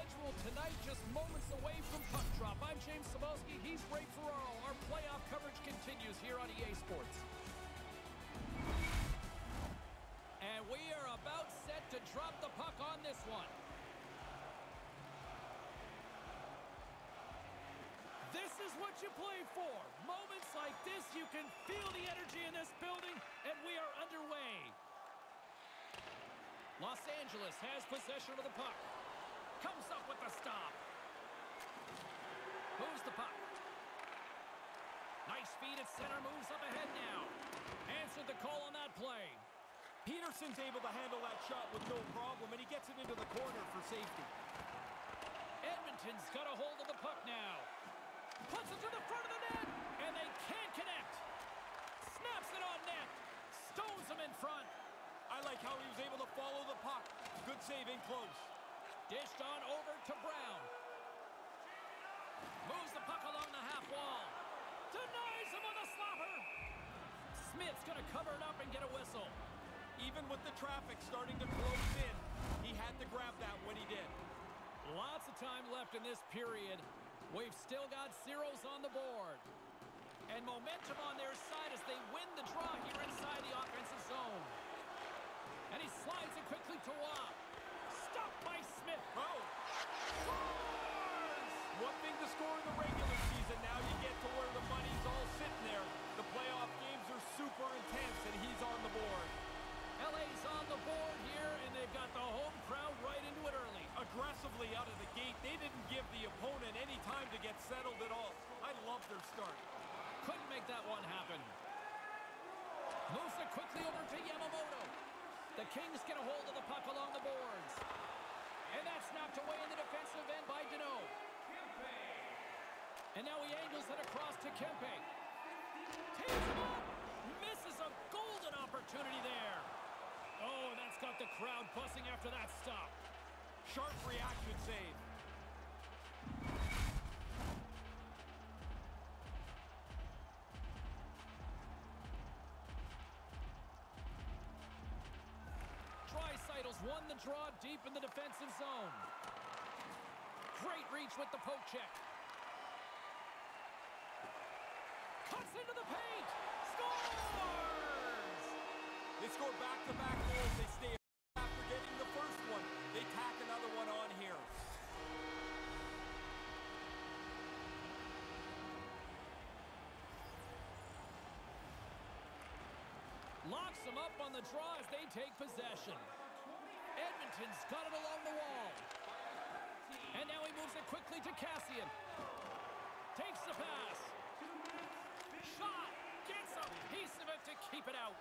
schedule tonight, just moments away from puck drop. I'm James Cybulski. He's Ray Ferraro. Our playoff coverage continues here on EA Sports. And we are about set to drop the puck on this one. This is what you play for. Moments like this, you can feel the energy in this building, and we are underway. Los Angeles has possession of the puck. Comes up with the stop. Moves the puck. Nice feed at center, moves up ahead now. Answered the call on that play. Peterson's able to handle that shot with no problem, and he gets it into the corner for safety. Edmonton's got a hold of the puck now. Puts it to the front of the net, and they can't connect. Snaps it on net. Stones him in front. I like how he was able to follow the puck. Good save in close. Dished on over to Brown. Moves the puck along the half wall. Denies him on the slapper. Smith's going to cover it up and get a whistle. Even with the traffic starting to close in, he had to grab that when he did. Lots of time left in this period. We've still got zeros on the board. And momentum on their side as they win the draw here inside the offensive zone. And he slides it quickly to Waugh. Stopped by Smith. Oh! Scores! One thing to score in the regular season, now you get to where the money's all sitting there. The playoff games are super intense, and he's on the board. LA's on the board here, and they've got the home crowd right into it early. Aggressively out of the gate. They didn't give the opponent any time to get settled at all. I love their start. Couldn't make that one happen. Moves it quickly over to Yamamoto. The Kings get a hold of the puck along the boards. And that's knocked away in the defensive end by Danault. And now he angles it across to Kempe. Tees him up. Misses a golden opportunity there. Oh, that's got the crowd buzzing after that stop. Sharp reaction save. Draisaitl's won the draw deep in the defensive zone. Great reach with the poke check. Cuts into the paint. Scores! They score back-to-back goals. They stay after getting the first one. They tack another one on here. Locks them up on the draw as they take possession. Edmonton's got it along the wall. And now he moves it quickly to Kassian. Takes the pass. Shot. Gets a piece of it to keep it out.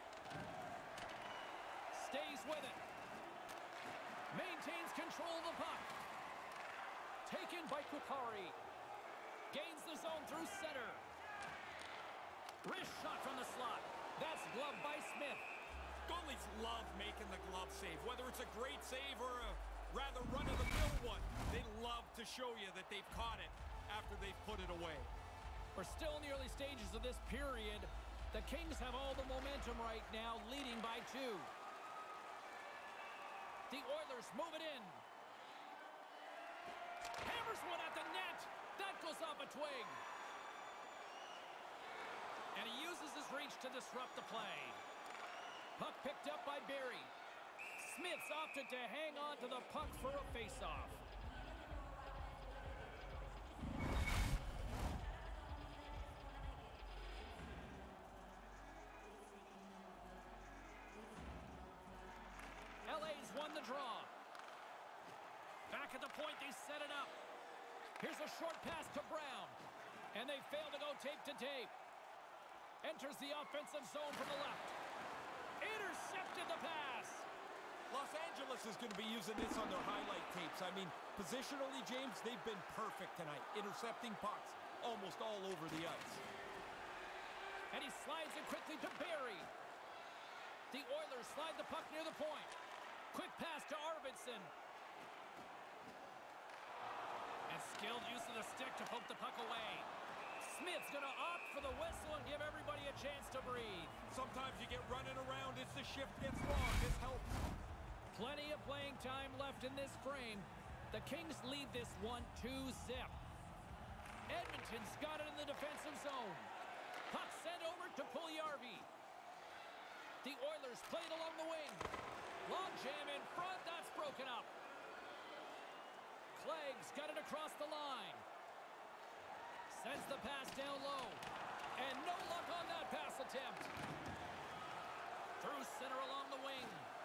Stays with it. Maintains control of the puck. Taken by Kupari. Gains the zone through center. Wrist shot from the slot. That's gloved by Smith. Goalies love making the glove save. Whether it's a great save or a rather run-of-the-mill one, they love to show you that they've caught it after they've put it away. We're still in the early stages of this period. The Kings have all the momentum right now, leading by 2. The Oilers move it in. Hammers one at the net. That goes off a twig. And he uses his reach to disrupt the play. Puck picked up by Barrie. Smith's opted to hang on to the puck for a face-off. LA's won the draw. Back at the point, they set it up. Here's a short pass to Brown. And they fail to go tape to tape. Enters the offensive zone from the left. Intercepted the pass. Los Angeles is going to be using this on their highlight tapes. I mean, positionally, James, they've been perfect tonight. Intercepting pucks almost all over the ice. And he slides it quickly to Barrie. The Oilers slide the puck near the point. Quick pass to Arvidsson. And skilled use of the stick to poke the puck away. Smith's going to opt for the whistle and give everybody a chance to breathe. Sometimes you get running around as the shift gets long. This helps. Plenty of playing time left in this frame. The Kings lead this one 2-0. Edmonton's got it in the defensive zone. Puck sent over to Puljujarvi. The Oilers play it along the wing. Long jam in front. That's broken up. Clegg's got it across the line. Sends the pass down low. And no luck on that pass attempt. Through center along the wing.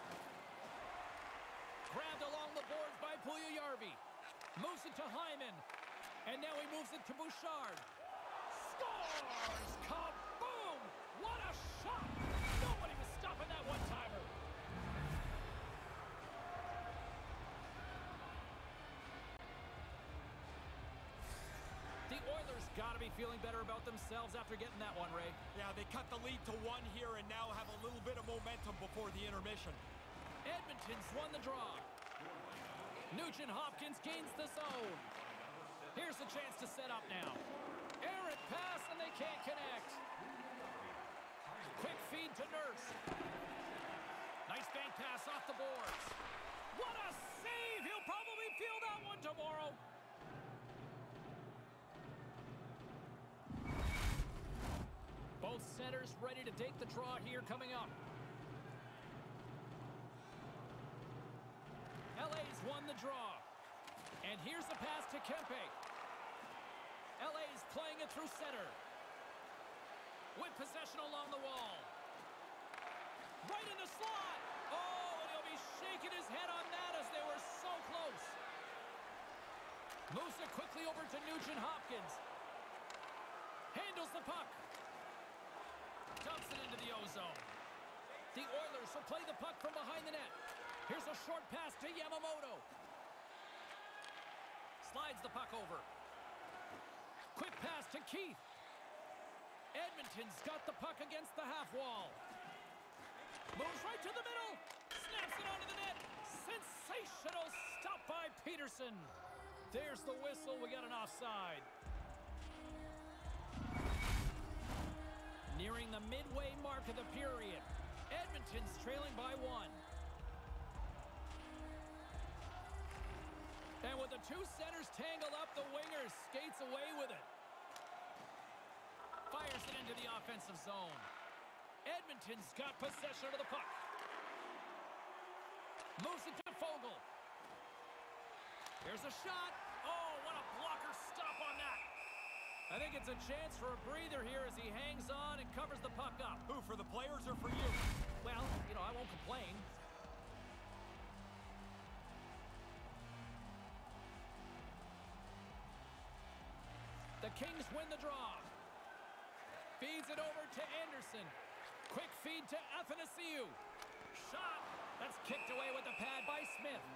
Grabbed along the boards by Puljujarvi. Moves it to Hyman. And now he moves it to Bouchard. Scores! Kaboom! What a shot! Nobody was stopping that one-timer. The Oilers got to be feeling better about themselves after getting that one, Ray. Yeah, they cut the lead to 1 here and now have a little bit of momentum before the intermission. Edmonton's won the draw. Nugent Hopkins gains the zone. Here's a chance to set up now. Errant pass, and they can't connect. Quick feed to Nurse. Nice bank pass off the boards. What a save! He'll probably feel that one tomorrow. Both centers ready to take the draw here coming up. LA's won the draw. And here's the pass to Kempe. LA's playing it through center. With possession along the wall. Right in the slot. Oh, and he'll be shaking his head on that as they were so close. Moves it quickly over to Nugent Hopkins. Handles the puck. Dumps it into the O-zone. The Oilers will play the puck from behind the net. Here's a short pass to Yamamoto. Slides the puck over. Quick pass to Keith. Edmonton's got the puck against the half wall. Moves right to the middle. Snaps it onto the net. Sensational stop by Peterson. There's the whistle. We got an offside. Nearing the midway mark of the period. Edmonton's trailing by 1. And with the two centers tangled up, the winger skates away with it. Fires it into the offensive zone. Edmonton's got possession of the puck. Moves it to Fogle. Here's a shot. Oh, what a blocker stop on that. I think it's a chance for a breather here as he hangs on and covers the puck up. Who, for the players or for you? Well, I won't complain. The Kings win the draw. Feeds it over to Anderson. Quick feed to Athanasiou. Shot. That's kicked away with the pad by Smith.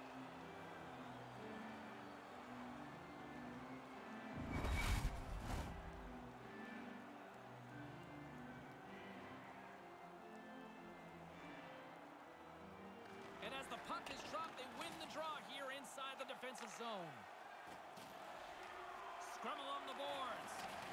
And as the puck is dropped, they win the draw here inside the defensive zone. Scrum along the boards.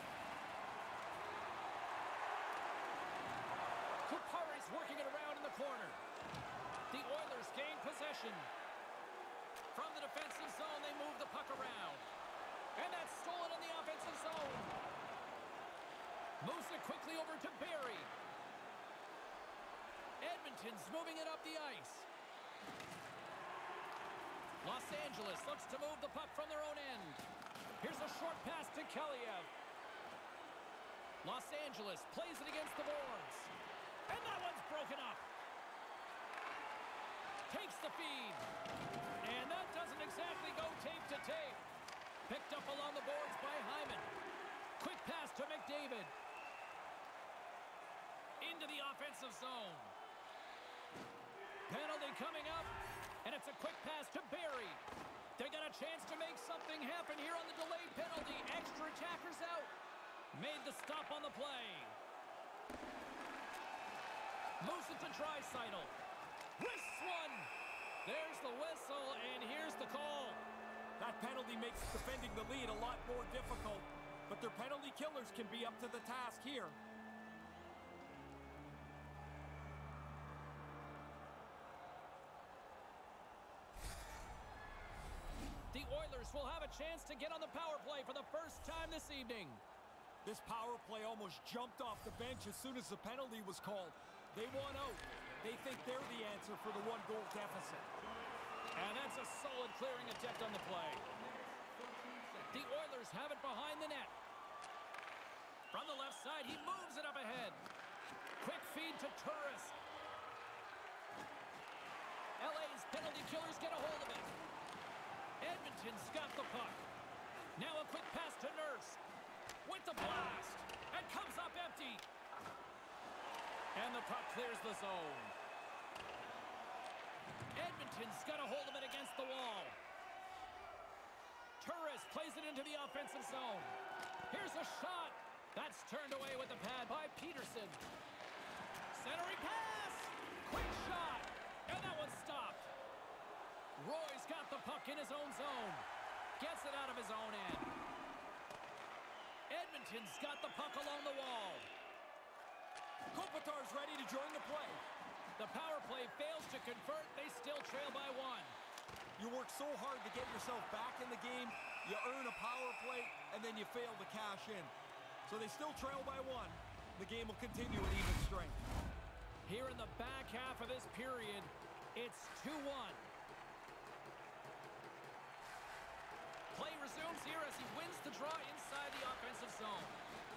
Kupari's working it around in the corner. The Oilers gain possession. From the defensive zone, they move the puck around. And that's stolen in the offensive zone. Moves it quickly over to Barrie. Edmonton's moving it up the ice. Los Angeles looks to move the puck from their own end. Here's a short pass to Kaliev. Los Angeles plays it against the boards. And that one's broken up. Takes the feed. And that doesn't exactly go tape to tape. Picked up along the boards by Hyman. Quick pass to McDavid. Into the offensive zone. Penalty coming up. And it's a quick pass to Barrie. They got a chance to make something happen here on the delayed penalty. Extra attackers out. Made the stop on the play. Moves it to Draisaitl. Wrists one. There's the whistle, and here's the call. That penalty makes defending the lead a lot more difficult, but their penalty killers can be up to the task here. The Oilers will have a chance to get on the power play for the first time this evening. This power play almost jumped off the bench as soon as the penalty was called. They want out. They think they're the answer for the one-goal deficit. And that's a solid clearing attempt on the play. The Oilers have it behind the net. From the left side, he moves it up ahead. Quick feed to Turris. LA's penalty killers get a hold of it. Edmonton's got the puck. Now a quick pass to Nurse. With the blast. And comes up empty. And the puck clears the zone. Edmonton's got a hold of it against the wall. Turris plays it into the offensive zone. Here's a shot. That's turned away with the pad by Peterson. Centering pass. Quick shot. And that one's stopped. Roy's got the puck in his own zone. Gets it out of his own end. Edmonton's got the puck along the wall. Kopitar's ready to join the play. The power play fails to convert. They still trail by one. You work so hard to get yourself back in the game. You earn a power play, and then you fail to cash in. So they still trail by one. The game will continue at even strength. Here in the back half of this period, it's 2-1. Play resumes here as he wins the draw inside the offensive zone.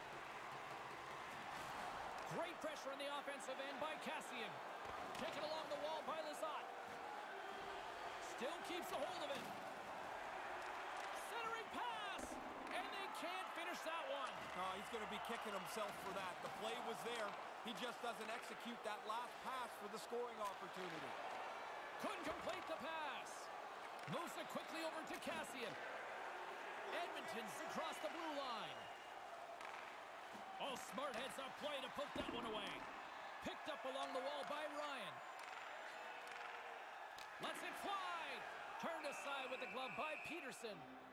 Great pressure on the offensive end by Kassian. Taken along the wall by Lizotte. Still keeps a hold of it. Centering pass! And they can't finish that one. Oh, he's going to be kicking himself for that. The play was there. He just doesn't execute that last pass for the scoring opportunity. Couldn't complete the pass. Moves it quickly over to Kassian. Edmonton's across the blue line. Oh, smart heads-up play to put that one away. Picked up along the wall by Ryan. Lets it fly. Turned aside with the glove by Peterson.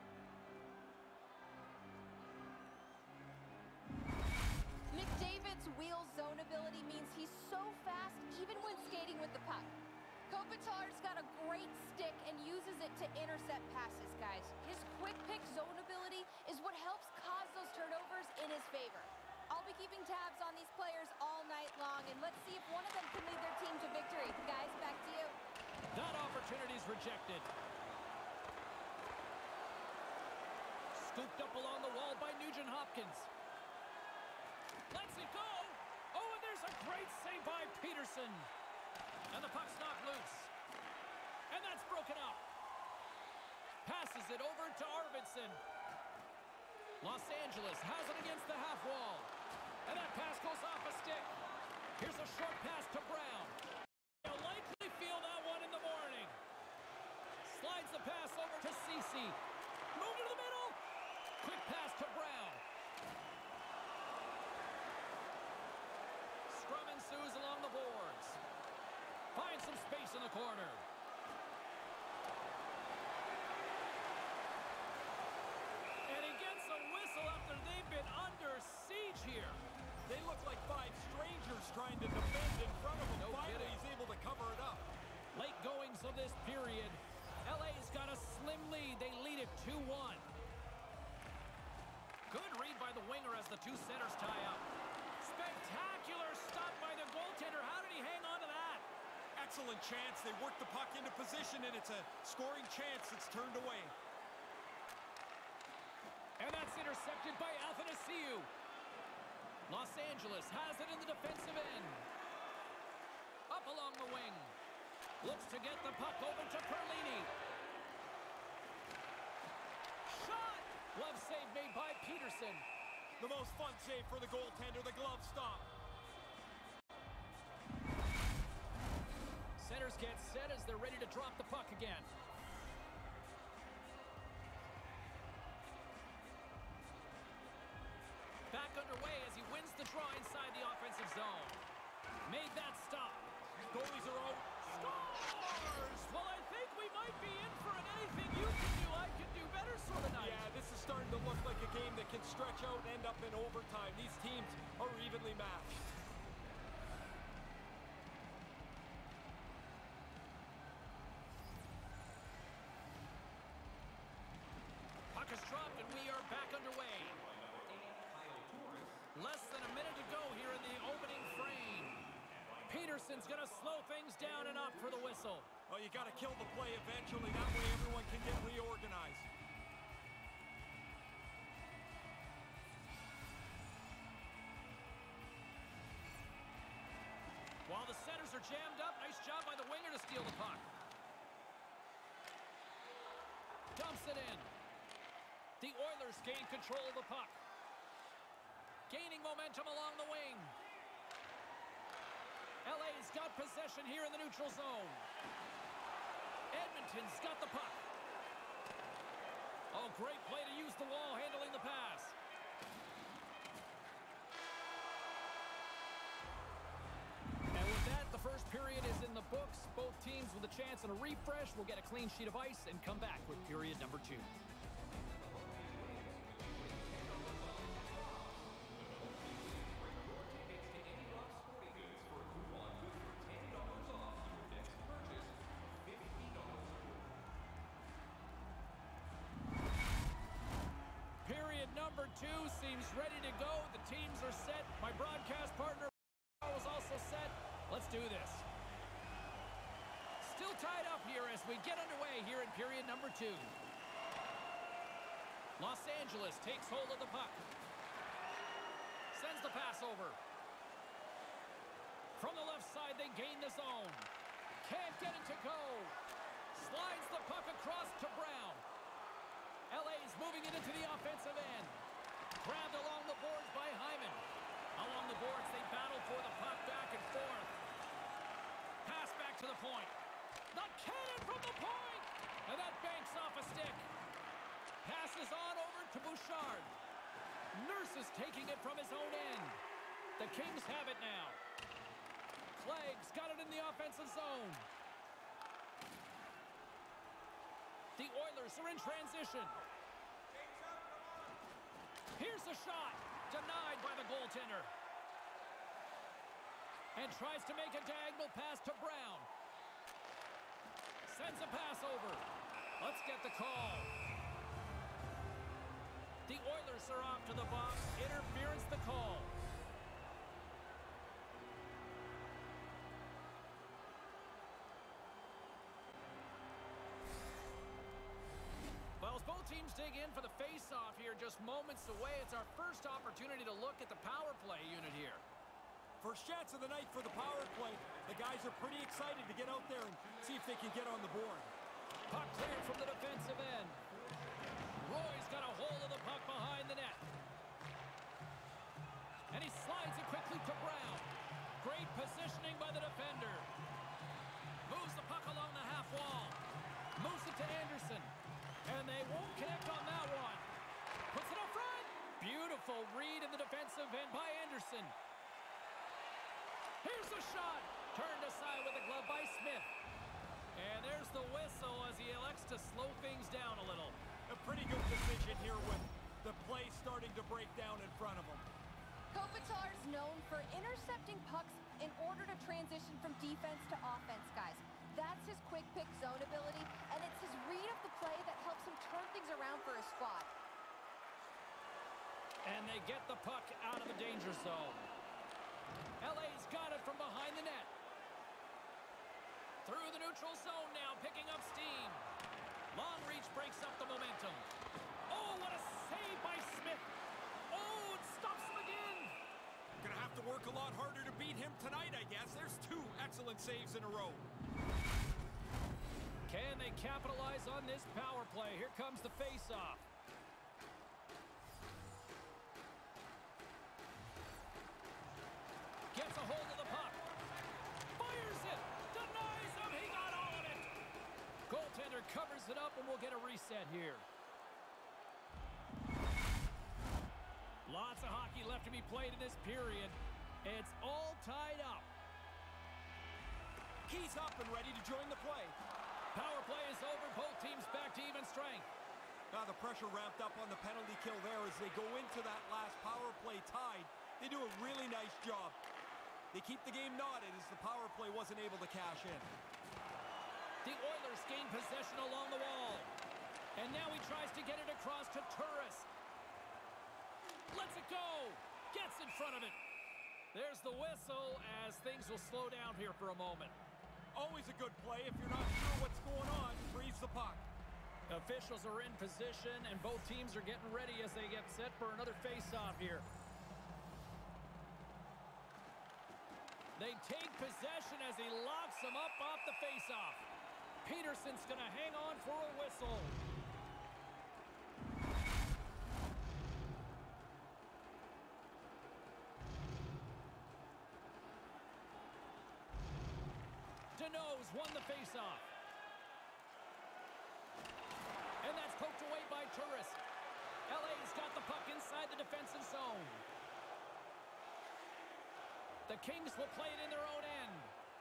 McDavid's wheel zone ability means he's so fast even when skating with the puck. Kopitar's got a great stick and uses it to intercept passes, guys. His quick pick zone ability is what helps cause those turnovers in his favor. I'll be keeping tabs on these players all night long, and let's see if one of them can lead their team to victory. Guys, back to you. That opportunity's rejected. Scooped up along the wall by Nugent Hopkins. Lets it go. Oh, and there's a great save by Peterson. And the puck's knocked loose. And that's broken up. Passes it over to Arvidsson. Los Angeles has it against the half wall. And that pass goes off a stick. Here's a short pass to Brown. You'll likely feel that one in the morning. Slides the pass over to Ceci. Move to the middle. Quick pass to Brown. Scrum ensues along the boards. Finds some space in the corner. And he gets a whistle after they've been under siege here. They look like five strangers trying to defend in front of him. No Finally, kidding. he's able to cover it up. Late goings of this period. LA's got a slim lead. They lead it 2-1. Good read by the winger as the two centers tie up. Spectacular stop by the goaltender. How did he hang on to that? Excellent chance. They work the puck into position, and it's a scoring chance that's turned away. And that's intercepted by Athanasiou. Los Angeles has it in the defensive end. Up along the wing. Looks to get the puck over to Perlini. Shot! Glove save made by Peterson. The most fun save for the goaltender, the glove stop. Centers get set as they're ready to drop the puck again. Back underway as he wins the draw inside the offensive zone. Made that stop. Goalies are out. Scores! Well, I think we might be in for an anything you can do, I can do better sort of night. Yeah, this is starting to look like a game that can stretch out and end up in overtime. These teams are evenly matched. Anderson's going to slow things down and up for the whistle. Well, you got to kill the play eventually. That way everyone can get reorganized. While the centers are jammed up, nice job by the winger to steal the puck. Dumps it in. The Oilers gain control of the puck. Gaining momentum along the wing. LA's got possession here in the neutral zone. Edmonton's got the puck. Oh, great play to use the wall handling the pass. And with that, the first period is in the books. Both teams with a chance and a refresh will get a clean sheet of ice and come back with period number 2. Period number 2 seems ready to go. The teams are set. My broadcast partner is also set. Let's do this. Still tied up here as we get underway here in period number 2. Los Angeles takes hold of the puck. Sends the pass over. From the left side, they gain the zone. Can't get it to go. Slides the puck across to Brown. LA's moving it into the offensive end. Grabbed along the boards by Hyman. Along the boards, they battle for the puck back and forth. Pass back to the point. The cannon from the point! And that banks off a stick. Passes on over to Bouchard. Nurse is taking it from his own end. The Kings have it now. Clagg's got it in the offensive zone. The Oilers are in transition. Here's the shot. Denied by the goaltender. And tries to make a diagonal pass to Brown. Sends a pass over. Let's get the call. The Oilers are off to the box. Interference the call. Well, as both teams dig in for the face-off here, just moments away, it's our first opportunity to look at the power play unit here. First chance of the night for the power play. The guys are pretty excited to get out there and see if they can get on the board. Puck cleared from the defensive end. Roy's got a hold of the puck behind the net. And he slides it quickly to Brown. Great positioning by the defender. Moves the puck along the half wall. Moves it to Anderson. And they won't connect on that one. Puts it up front. Beautiful read in the defensive end by Anderson. Here's the shot. Turned aside with a glove by Smith. And there's the whistle as he elects to slow things down a little. A pretty good decision here with the play starting to break down in front of him. Kopitar is known for intercepting pucks in order to transition from defense to offense, guys. That's his quick pick zone ability, and it's his read of the play that helps him turn things around for his squad. And they get the puck out of the danger zone. LA's got it from behind the net. Through the neutral zone now, picking up steam. Long reach breaks up the momentum. Oh, what a save by Smith. Oh, it stops him again. Gonna have to work a lot harder to beat him tonight, I guess. There's 2 excellent saves in a row. Can they capitalize on this power play? Here comes the face-off. Gets a hold of the puck. Fires it. Denies him. He got all of it. Goaltender covers it up, and we'll get a reset here. Lots of hockey left to be played in this period. It's all tied up. He's up and ready to join the play. Power play is over. Both teams back to even strength. Now the pressure ramped up on the penalty kill there as they go into that last power play tied. They do a really nice job. They keep the game knotted as the power play wasn't able to cash in. The Oilers gain possession along the wall. And now he tries to get it across to Turris. Lets it go. Gets in front of it. There's the whistle as things will slow down here for a moment. Always a good play. If you're not sure what's going on, freeze the puck. Officials are in position, and both teams are getting ready as they get set for another face-off here. They take possession as he locks them up off the face-off. Peterson's going to hang on for a whistle. Deneau's won the face-off. And that's poked away by Turris. LA's got the puck inside the defensive zone. The Kings will play it in their own end.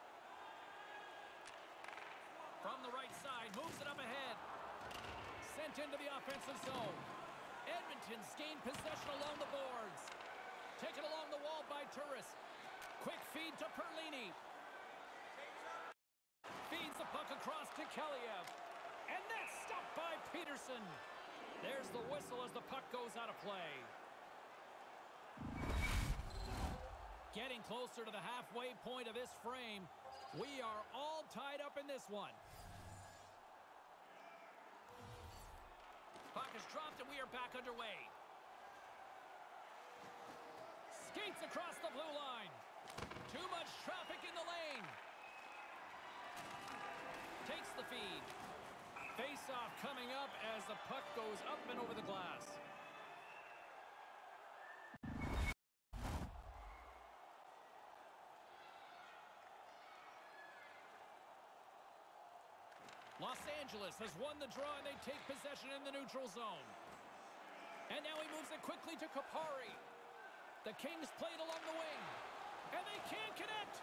From the right side, moves it up ahead. Sent into the offensive zone. Edmonton's gained possession along the boards. Taken along the wall by Turris. Quick feed to Perlini. Feeds the puck across to Kaliev. And that's stopped by Peterson. There's the whistle as the puck goes out of play. Getting closer to the halfway point of this frame. We are all tied up in this one. Puck is dropped and we are back underway. Skates across the blue line. Too much traffic in the lane. Takes the feed. Face-off coming up as the puck goes up and over the glass. Los Angeles has won the draw and they take possession in the neutral zone. And now he moves it quickly to Kupari. The Kings played along the wing. And they can't connect.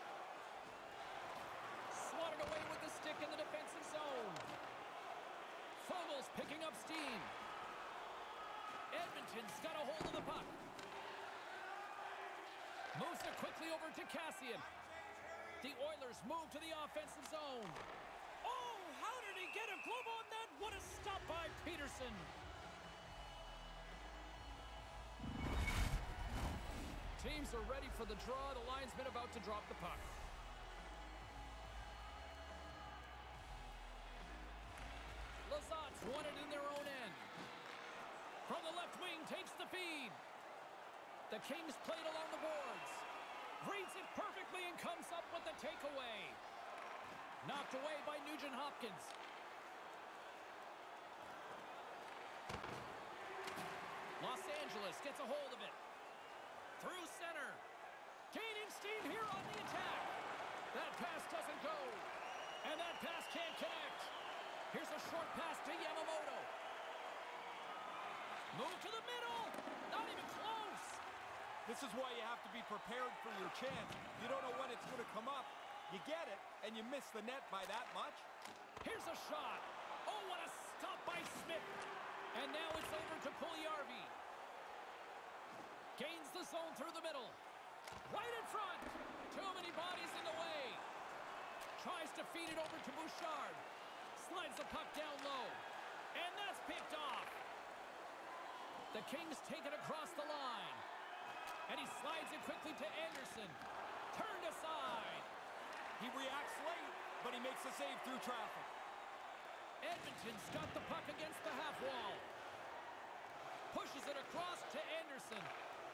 Swatted away with the stick in the defensive zone. Fogel's picking up steam. Edmonton's got a hold of the puck. Moves it quickly over to Kassian. The Oilers move to the offensive zone. Oh, how did he get a glove on that? What a stop by Peterson. Teams are ready for the draw. The linesman about to drop the puck. Lazat's won it in their own end. From the left wing, takes the feed. The Kings played along the boards. Reads it perfectly and comes up with the takeaway. Knocked away by Nugent Hopkins. Los Angeles gets a hold of it. Through center. Gaining steam here on the attack. That pass doesn't go. And that pass can't connect. Here's a short pass to Yamamoto. Move to the middle. Not even close. This is why you have to be prepared for your chance. You don't know when it's going to come up. You get it, and you miss the net by that much. Here's a shot. Oh, what a stop by Smith. And now it's over to Puljujarvi. Gains the zone through the middle. Right in front. Too many bodies in the way. Tries to feed it over to Bouchard. Slides the puck down low. And that's picked off. The Kings take it across the line. And he slides it quickly to Anderson. Turned aside. He reacts late, but he makes the save through traffic. Edmonton's got the puck against the half wall. Pushes it across to Anderson.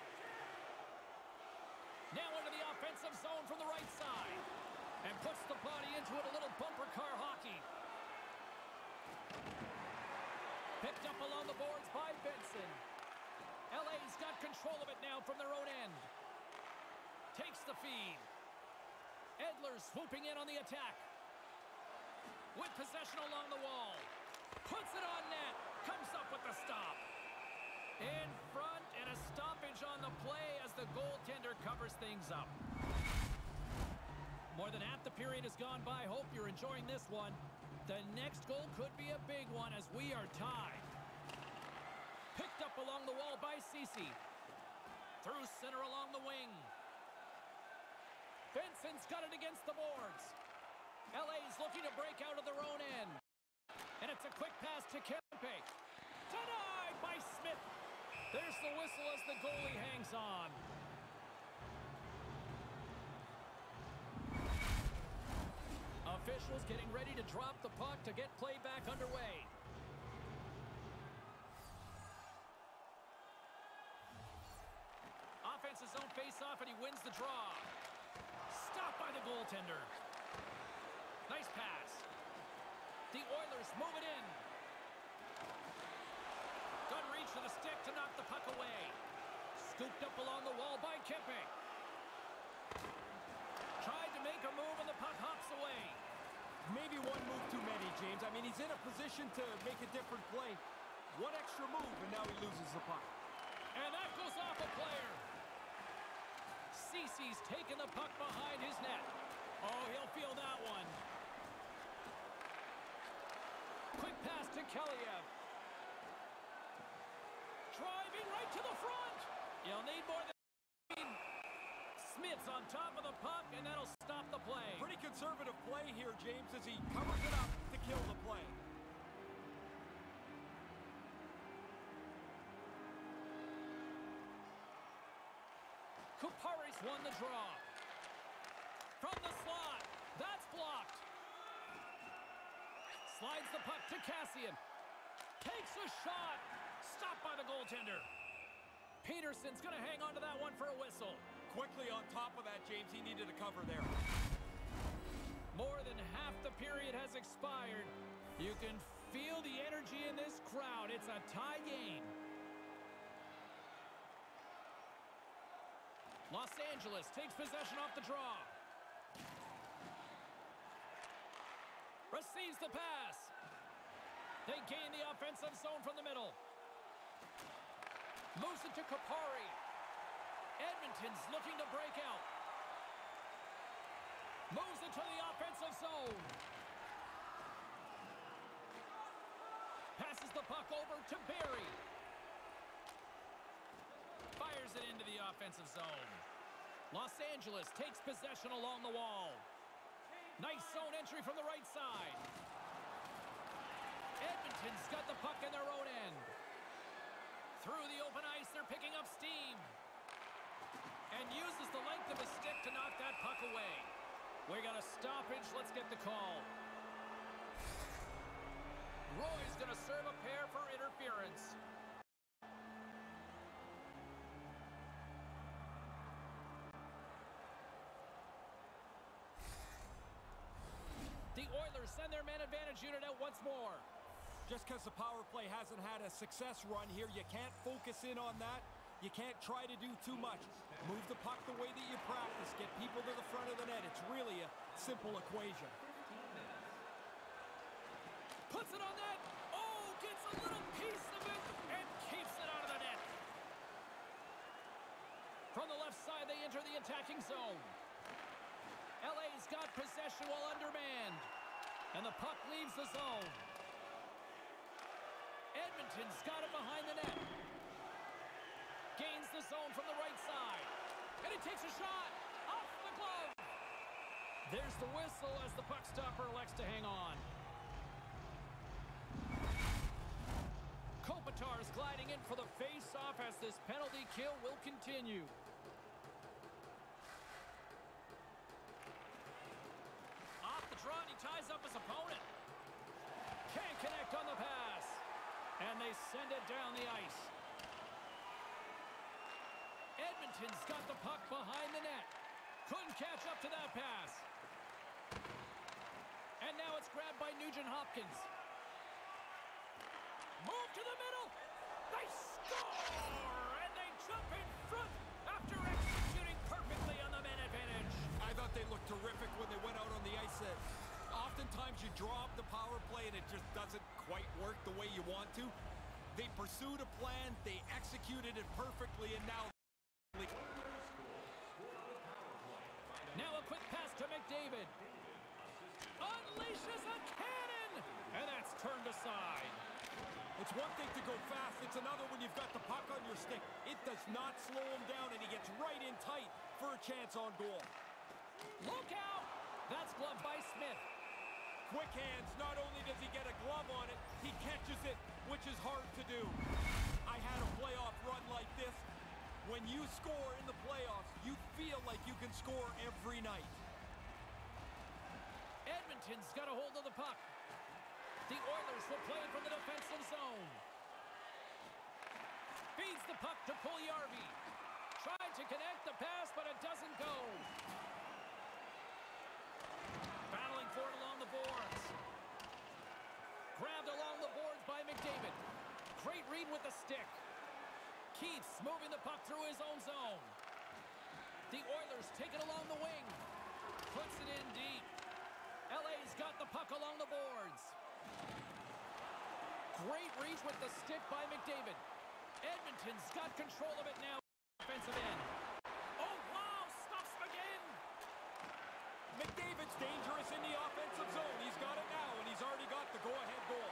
Now into the offensive zone from the right side. And puts the body into it, a little bumper car hockey. Picked up along the boards by Benson. LA's got control of it now from their own end. Takes the feed. Edler swooping in on the attack. With possession along the wall. Puts it on net. Comes up with the stop. In front and a stoppage on the play as the goaltender covers things up. More than half the period has gone by. Hope you're enjoying this one. The next goal could be a big one as we are tied. Picked up along the wall by Ceci. Through center along the wing. Benson's got it against the boards. LA's looking to break out of their own end. And it's a quick pass to Kempe. Denied by Smith. There's the whistle as the goalie hangs on. Officials getting ready to drop the puck to get play back underway. Offensive zone face-off, and he wins the draw. Stopped by the goaltender. Nice pass. The Oilers move it in. Good reach to the stick to knock the puck away. Scooped up along the wall by Kempe. Tried to make a move, and the puck hops away. Maybe one move too many, James. I mean, he's in a position to make a different play. One extra move, and now he loses the puck. And that goes off a player. Cece's taking the puck behind his net. Oh, he'll feel that one. Quick pass to Kaliev. Driving right to the front. You'll need more than Smith's on top of the puck, and that'll stop the play. Pretty conservative play here, James, as he covers it up to kill the play. Kupari's won the draw. From the slot. That's blocked. Slides the puck to Kassian. Takes a shot. Stopped by the goaltender. Peterson's going to hang on to that one for a whistle. Quickly on top of that, James. He needed a cover there. More than half the period has expired. You can feel the energy in this crowd. It's a tie game. Los Angeles takes possession off the draw. Receives the pass. They gain the offensive zone from the middle. Moves it to Kupari. Edmonton's looking to break out. Moves it to the offensive zone. Passes the puck over to Barrie. Fires it into the offensive zone. Los Angeles takes possession along the wall. Nice zone entry from the right side. Edmonton's got the puck in their own end. Through the open ice, they're picking up steam. And uses the length of his stick to knock that puck away. We got a stoppage. Let's get the call. Roy's going to serve a pair for interference. The Oilers send their man advantage unit out once more. Just because the power play hasn't had a success run here, you can't focus in on that. You can't try to do too much. Move the puck the way that you practice. Get people to the front of the net. It's really a simple equation. Puts it on net. Oh, gets a little piece of it and keeps it out of the net. From the left side, they enter the attacking zone. LA's got possession while undermanned. And the puck leaves the zone. Edmonton's got it behind the net. Gains the zone from the right side. And he takes a shot. Off the glove. There's the whistle as the puck stopper elects to hang on. Kopitar's gliding in for the face-off as this penalty kill will continue. Off the draw, and he ties up his opponent. Can't connect on the pass. And they send it down the ice. Edmonton's got the puck behind the net. Couldn't catch up to that pass. And now it's grabbed by Nugent-Hopkins. Move to the middle. They score! And they jump in front after executing perfectly on the man advantage. I thought they looked terrific when they went out on the ice. Oftentimes you draw up the power play and it just doesn't quite work the way you want to. They pursued a plan, they executed it perfectly, and now a quick pass to McDavid. Unleashes a cannon! And that's turned aside. It's one thing to go fast, it's another when you've got the puck on your stick. It does not slow him down, and he gets right in tight for a chance on goal. Look out! That's gloved by Smith. Quick hands, not only does he get a glove on it, he catches it, which is hard to do. I had a playoff run like this. When you score in the playoffs, you feel like you can score every night. Edmonton Edmonton's got a hold of the puck. The Oilers will play it from the defensive zone. Feeds the puck to Puljujarvi. Trying to connect the pass, but it doesn't go. Battling for it along the boards. Grabbed along the boards by McDavid. Great read with the stick. Keith's moving the puck through his own zone. The Oilers take it along the wing. Puts it in deep. LA's got the puck along the boards. Great reach with the stick by McDavid. Edmonton's got control of it now. Offensive end. Oh, wow! Stops him again! McDavid's dangerous in the offensive zone. He's got it now, and he's already got the go-ahead goal.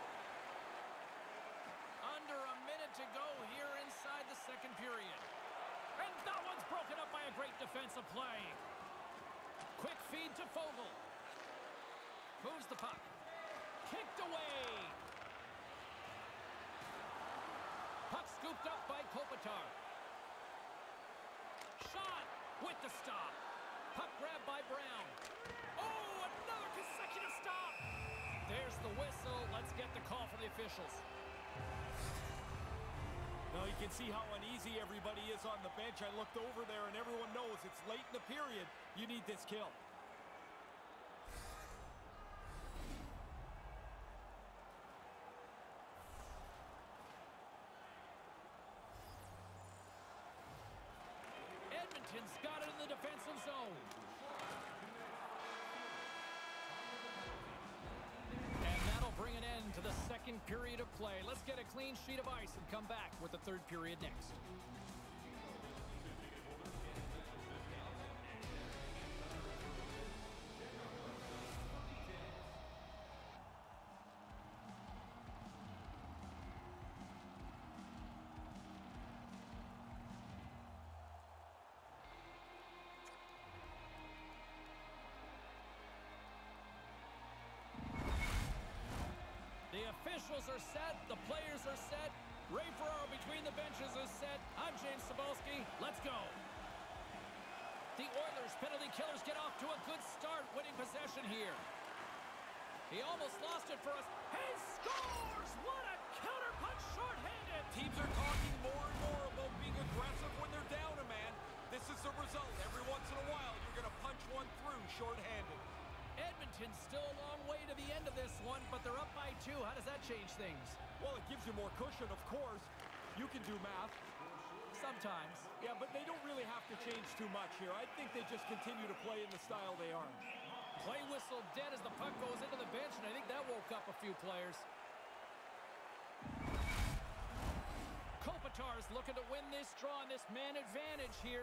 Under a minute to go here inside the second period. And that one's broken up by a great defensive play. Quick feed to Foegele. Moves the puck. Kicked away. Puck scooped up by Kopitar. Shot with the stop. Puck grabbed by Brown. Oh, another consecutive stop. There's the whistle. Let's get the call from the officials. Now you can see how uneasy everybody is on the bench. I looked over there, and everyone knows it's late in the period. You need this kill. Edmonton's got it in the defensive zone. And that'll bring an end to the second period of play. Let's get a clean sheet of ice and come back with the third period next. The officials are set. The players are set. Ray Ferraro between the benches is set. I'm James Cybulski. Let's go. The Oilers penalty killers get off to a good start, winning possession here. He almost lost it for us. He scores! What a counterpunch shorthanded. Teams are talking more and more about being aggressive when they're down a man. This is the result. Every once in a while, you're going to punch one through shorthanded. Edmonton's still a long way to the end of this one, but they're up by 2. How does that change things? Well, it gives you more cushion, of course. You can do math. Sometimes. Yeah, but they don't really have to change too much here. I think they just continue to play in the style they are. Play whistle dead as the puck goes into the bench, and I think that woke up a few players. Kopitar's looking to win this draw and this man advantage here.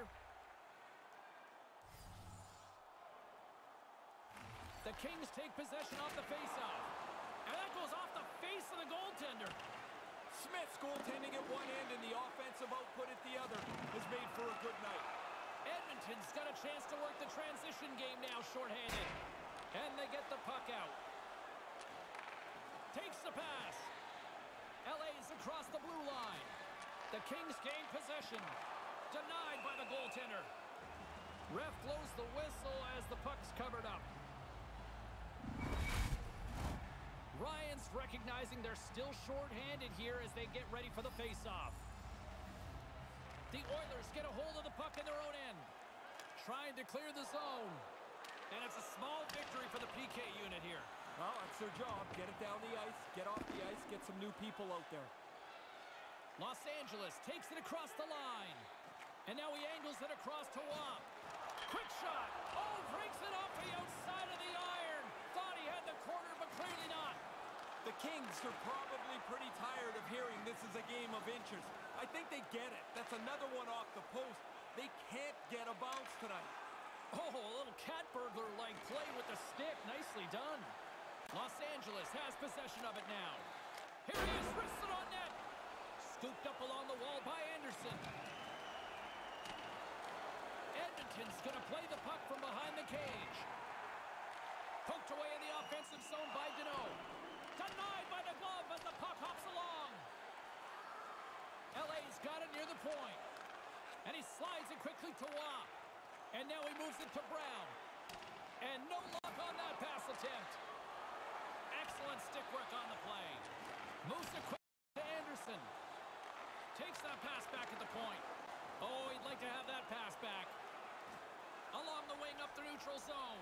The Kings take possession off the faceoff. And that goes off the face of the goaltender. Smith's goaltending at one end and the offensive output at the other has made for a good night. Edmonton's got a chance to work the transition game now shorthanded. And they get the puck out. Takes the pass. LA's across the blue line. The Kings gain possession. Denied by the goaltender. Ref blows the whistle as the puck's covered up. Ryan's recognizing they're still short-handed here as they get ready for the face-off. The Oilers get a hold of the puck in their own end. Trying to clear the zone. And it's a small victory for the PK unit here. Well, that's their job. Get it down the ice, get off the ice, get some new people out there. Los Angeles takes it across the line. And now he angles it across to Wap. Quick shot. Oh, breaks it off the outside of the iron. Thought he had the corner, but clearly not. The Kings are probably pretty tired of hearing this is a game of inches. I think they get it. That's another one off the post. They can't get a bounce tonight. Oh, a little cat burglar-like play with the stick. Nicely done. Los Angeles has possession of it now. Here he is, wristed on net. Scooped up along the wall by Anderson. Edmonton's going to play the puck from behind the cage. Poked away in the offensive zone by Deneau. Denied by the glove as the puck hops along. LA's got it near the point. And he slides it quickly to Wap. And now he moves it to Brown. And no luck on that pass attempt. Excellent stick work on the play. Moves it quick to Anderson. Takes that pass back at the point. Oh, he'd like to have that pass back. Along the wing up the neutral zone.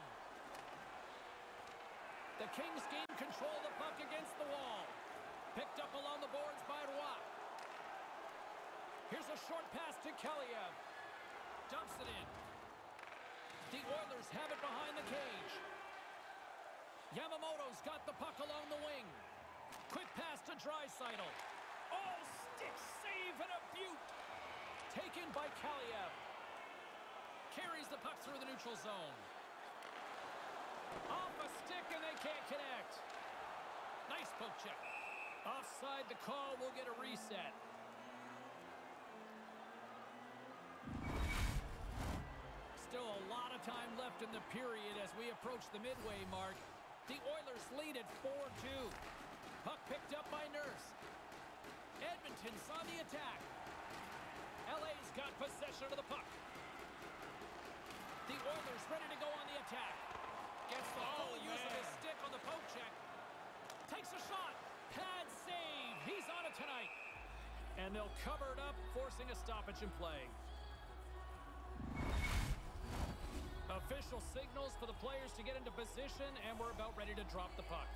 The Kings gain control of the puck against the wall. Picked up along the boards by Roy. Here's a short pass to Kaliev. Dumps it in. The Oilers have it behind the cage. Yamamoto's got the puck along the wing. Quick pass to Draisaitl. Oh, stick save and a beaut. Taken by Kaliev. Carries the puck through the neutral zone. Off a stick and they can't connect. Nice poke check. Offside the call, will get a reset. Still a lot of time left in the period as we approach the midway mark. The Oilers lead at 4-2. Puck picked up by Nurse. Edmonton's on the attack. LA's got possession of the puck. The Oilers ready to go on the attack. Gets the full use of his stick on the poke check. Takes a shot. Pad save. He's on it tonight. And they'll cover it up, forcing a stoppage in play. Official signals for the players to get into position, and we're about ready to drop the puck.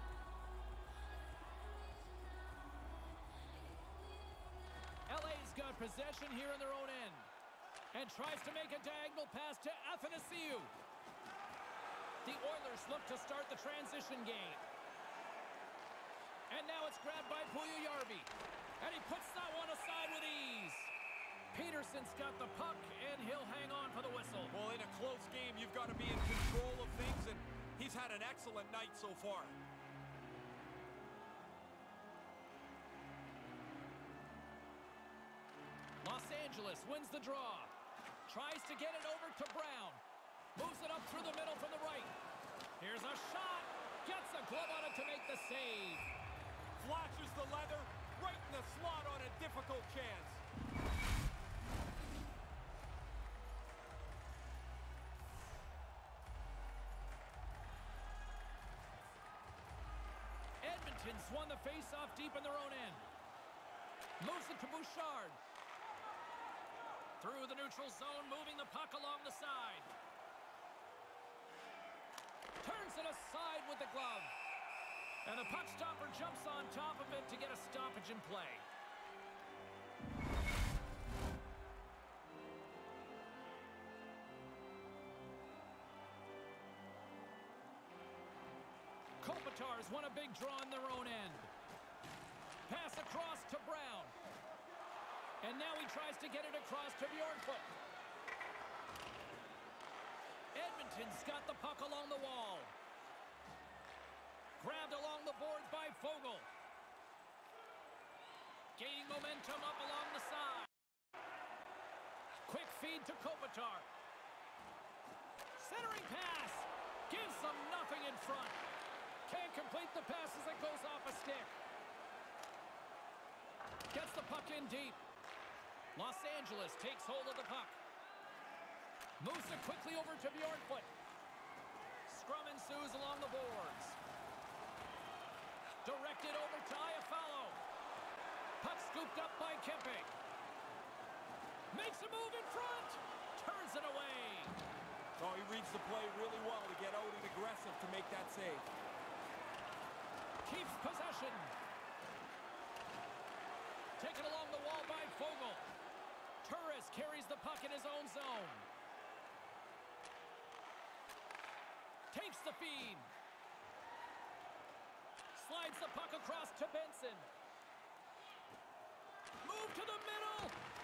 LA's got possession here in their own end. And tries to make a diagonal pass to Athanasiou. The Oilers look to start the transition game. And now it's grabbed by Puljujarvi. And he puts that one aside with ease. Peterson's got the puck, and he'll hang on for the whistle. Well, in a close game, you've got to be in control of things, and he's had an excellent night so far. Los Angeles wins the draw. Tries to get it over to Brown. Moves it up through the middle from the right. Here's a shot. Gets a glove on it to make the save. Flashes the leather right in the slot on a difficult chance. Edmonton's won the face-off deep in their own end. Moves it to Bouchard. Through the neutral zone, moving the puck along the side. Turns it aside with the glove. And the puck stopper jumps on top of it to get a stoppage in play. Kopitar's won a big draw in their own end. Pass across to Brown. And now he tries to get it across to Bjornfoot. Edmonton's got the puck along the wall. Grabbed along the boards by Foegele. Gaining momentum up along the side. Quick feed to Kopitar. Centering pass. Gives them nothing in front. Can't complete the pass as it goes off a stick. Gets the puck in deep. Los Angeles takes hold of the puck. Moves it quickly over to Bjornfoot. Scrum ensues along the boards. Directed over to Iafallo. Puck scooped up by Kempe. Makes a move in front. Turns it away. Oh, he reads the play really well to get out and aggressive to make that save. Keeps possession. Taken along the wall by Foegele. Turris carries the puck in his own zone. Takes the feed. Slides the puck across to Benson. Move to the middle.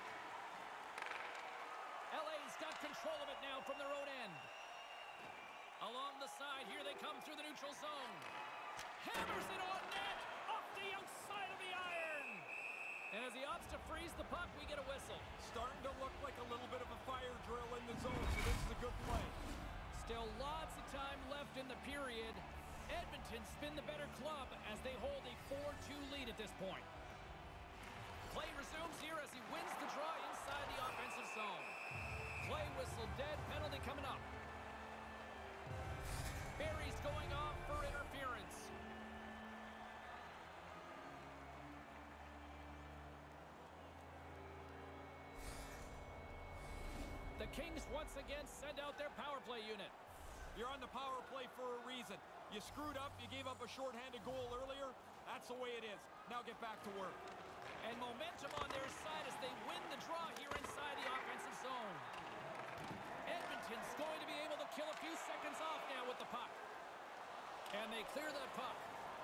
LA's got control of it now from their own end. Along the side, here they come through the neutral zone. Hammers it on net. Off the outside of the iron. And as he opts to freeze the puck, we get a whistle. Starting to look like a little bit of a fire drill in the zone, so this is a good play. Still lots of time left in the period. Edmonton's been the better club as they hold a 4-2 lead at this point. Play resumes here as he wins the draw inside the offensive zone. Play whistle dead, penalty coming up. Barry's going off for interference. Kings once again send out their power play unit. You're on the power play for a reason. You screwed up, you gave up a shorthanded goal earlier. That's the way it is. Now get back to work. And momentum on their side as they win the draw here inside the offensive zone. Edmonton's going to be able to kill a few seconds off now with the puck. And they clear that puck.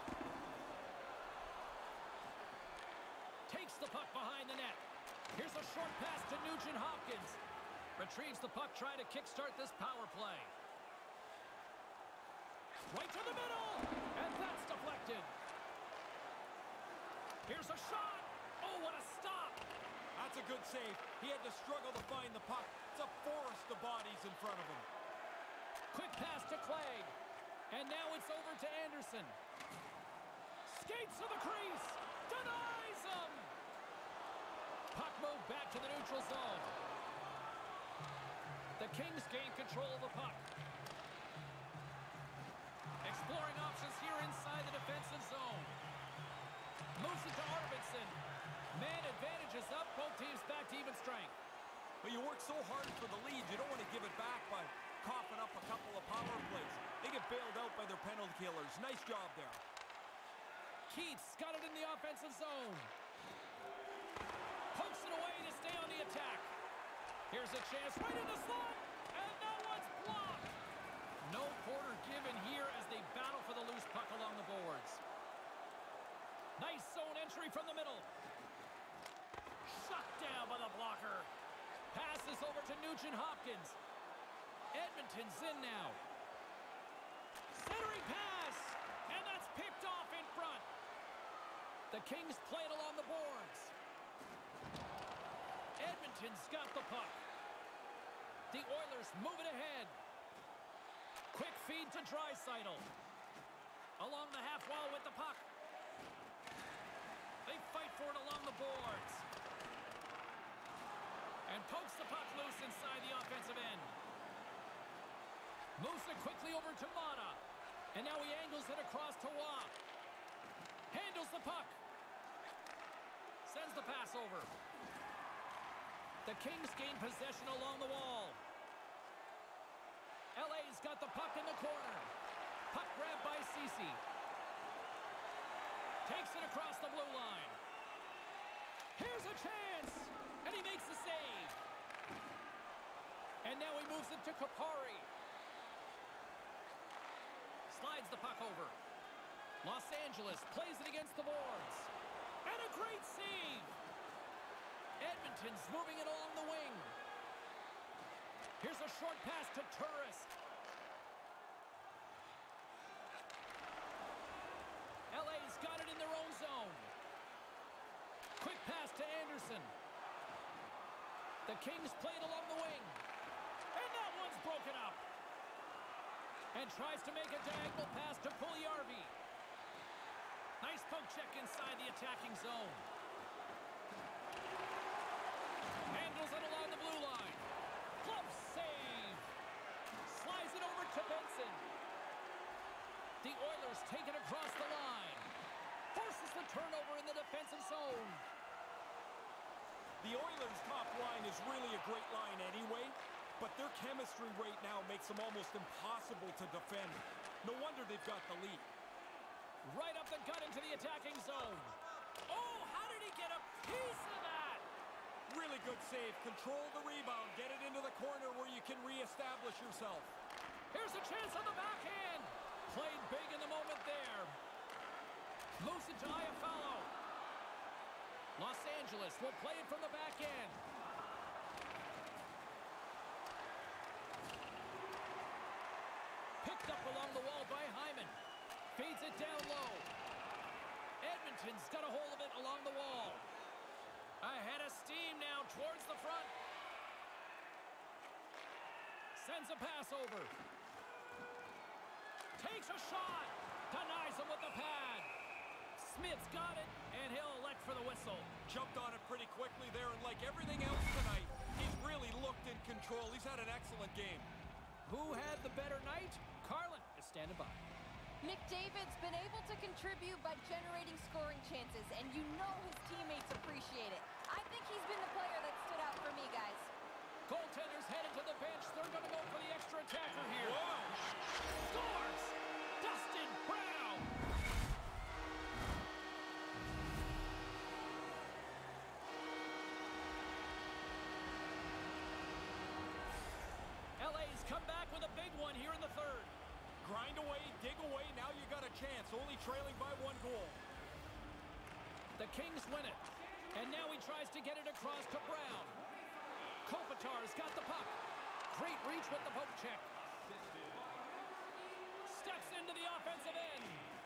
Takes the puck behind the net. Here's a short pass to Nugent Hopkins. Retrieves the puck, trying to kickstart this power play. Right to the middle, and that's deflected. Here's a shot. Oh, what a stop. That's a good save. He had to struggle to find the puck. It's a forest of bodies in front of him. Quick pass to Clegg. And now it's over to Anderson. Skates to the crease. Denies him. Puck moved back to the neutral zone. The Kings gain control of the puck. Exploring options here inside the defensive zone. Moves it to Arvidsson. Man advantage is up. Both teams back to even strength. But you work so hard for the lead, you don't want to give it back by coughing up a couple of power plays. They get bailed out by their penalty killers. Nice job there. Keith's got it in the offensive zone. Pokes it away to stay on the attack. Here's a chance right in the slot. And that one's blocked. No quarter given here as they battle for the loose puck along the boards. Nice zone entry from the middle. Shut down by the blocker. Passes over to Nugent Hopkins. Edmonton's in now. Centering pass. And that's picked off in front. The Kings play it along the boards. Edmonton's got the puck. The Oilers move it ahead. Quick feed to Draisaitl. Along the half wall with the puck. They fight for it along the boards. And pokes the puck loose inside the offensive end. Moves it quickly over to Mata. And now he angles it across to Waugh. Handles the puck. Sends the pass over. The Kings gain possession along the wall. LA's got the puck in the corner. Puck grabbed by Ceci. Takes it across the blue line. Here's a chance. And he makes the save. And now he moves it to Kupari. Slides the puck over. Los Angeles plays it against the boards. And a great save. Edmonton's moving it along the wing. Here's a short pass to Turris. LA's got it in their own zone. Quick pass to Anderson. The Kings play it along the wing. And that one's broken up. And tries to make a diagonal pass to Puljujarvi. Nice poke check inside the attacking zone. Handles it along the blue line. Glove save. Slides it over to Benson. The Oilers take it across the line. Forces the turnover in the defensive zone. The Oilers' top line is really a great line anyway, but their chemistry right now makes them almost impossible to defend. No wonder they've got the lead. Right up the gut into the attacking zone. Oh, how did he get a piece of that? Really good save. Control the rebound. Get it into the corner where you can reestablish yourself. Here's a chance on the backhand. Played big in the moment there. Moves it to Iafallo. Los Angeles will play it from the back end. Picked up along the wall by Hyman. Feeds it down low. Edmonton's got a hold of it along the wall. Ahead of steam now towards the front. Sends a pass over. Takes a shot. Denies him with the pad. Smith's got it, and he'll elect for the whistle. Jumped on it pretty quickly there, and like everything else tonight, he's really looked in control. He's had an excellent game. Who had the better night? Carlin is standing by. McDavid's been able to contribute by generating scoring chances, and you know his teammates appreciate it. I think he's been the player that stood out for me, guys. Goaltender's headed to the bench. They're going to go for the extra attacker here. Whoa! Scores! Dustin Brown! LA's come back with a big one here in the third. Grind away, dig away, now you got a chance. Only trailing by 1 goal. The Kings win it. And now he tries to get it across to Brown. Kopitar's got the puck. Great reach with the poke check. Steps into the offensive end.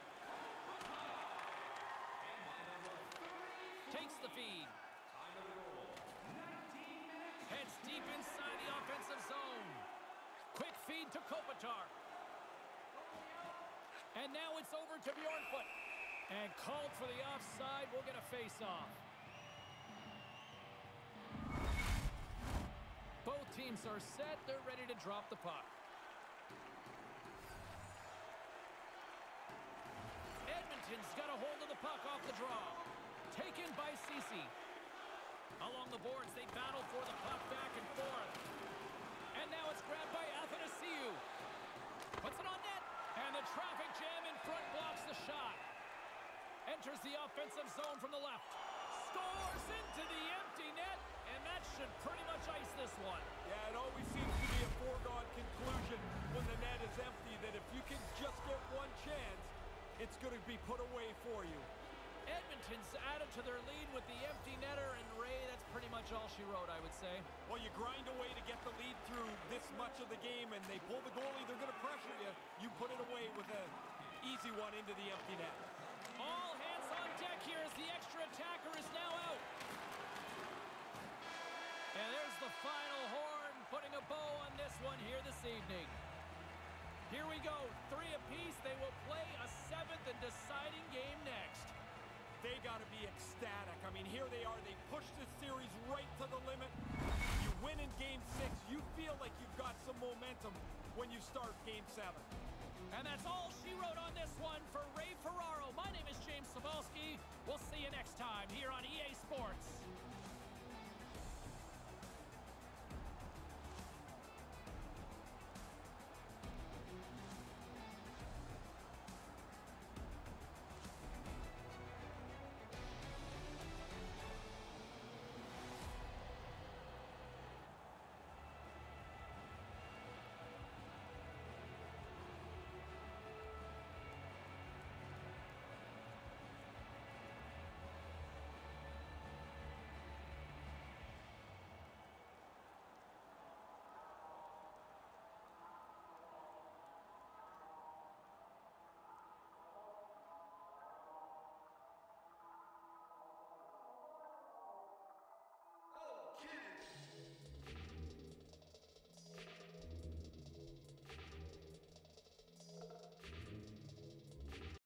Takes the feed. Heads deep inside the offensive zone. Quick feed to Kopitar. And now it's over to Bjornfoot. And called for the offside. We'll get a face-off. Both teams are set. They're ready to drop the puck. Edmonton's got a hold of the puck off the draw. Taken by Ceci. Along the boards, they battle for the puck back and forth. And now it's grabbed by Athanasiou. Puts it on net. And the traffic jam in front blocks the shot. Enters the offensive zone from the left. Scores into the empty net. And that should pretty much ice this one. Yeah, it always seems to be a foregone conclusion when the net is empty that if you can just get one chance, it's going to be put away for you. Edmonton's added to their lead with the empty netter, and Ray, that's pretty much all she wrote, I would say. Well, you grind away to get the lead through this much of the game, and they pull the goalie, they're going to pressure you. You put it away with an easy one into the empty net. All hands on deck here as the extra attacker is now out. And there's the final horn, putting a bow on this one here this evening. Here we go, 3 apiece. They will play a 7th and deciding game next. They got to be ecstatic. I mean, here they are. They push this series right to the limit. You win in Game 6. You feel like you've got some momentum when you start Game 7. And that's all she wrote on this one for Ray Ferraro. My name is James Cybulski. We'll see you next time here on